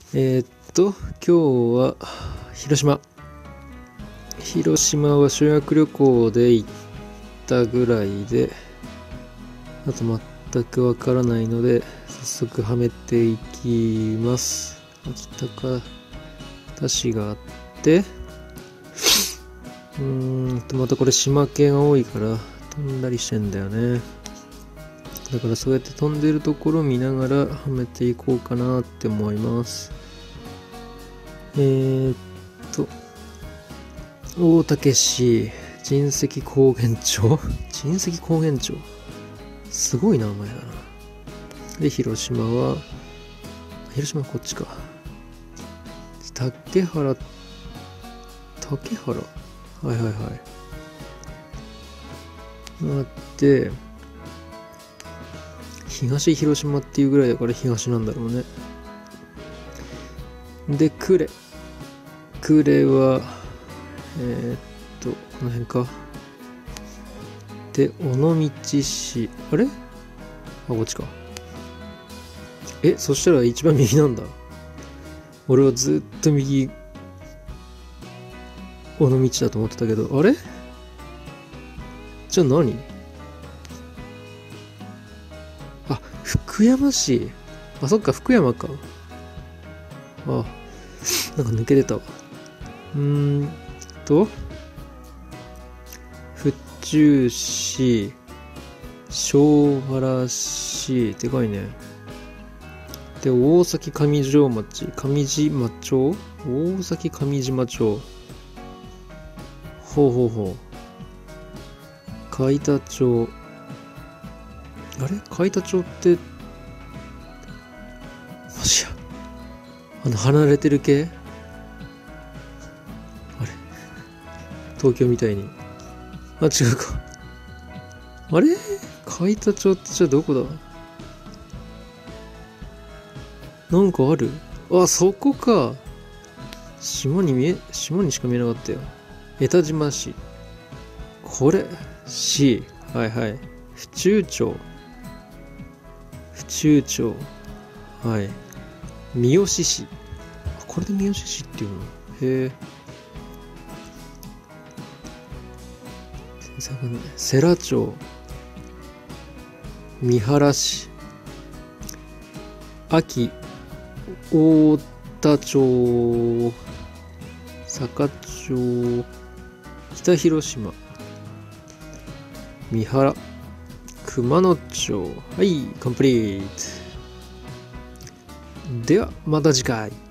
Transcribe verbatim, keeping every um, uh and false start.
えー、っと今日は広島広島は修学旅行で行ったぐらいで、あと全くわからないので早速はめていきます。秋高田市があって、うーんとまたこれ島系が多いから飛んだりしてんだよね。だからそうやって飛んでるところを見ながらはめていこうかなって思います。えーっと大竹市神石高原町神石高原町すごい名前だな。で広島は広島はこっちか。竹原竹原はいはいはい。あって東広島っていうぐらいだから東なんだろうね。で呉呉はえー、っとこの辺か。で尾道市あれあこっちか。えそしたら一番右なんだ。俺はずっと右尾道だと思ってたけど、あれじゃあ何。あ福山市。あそっか福山か。あなんか抜けてたわ。うーんと府中市庄原市でかいね。で大崎上条町上島町大崎上島町ほうほうほう海田町あれ海田町ってもしやあの離れてる系あれ東京みたいにあ違うか。あれ海田町ってじゃあどこだ。なんかある。あそこか。島に見え島にしか見えなかったよ。江田島市これ市はいはい府中町府中町はい三好市これで三好市っていうのへえ世羅町三原市安芸太田町坂町北広島三原熊野町はいコンプリート。ではまた次回。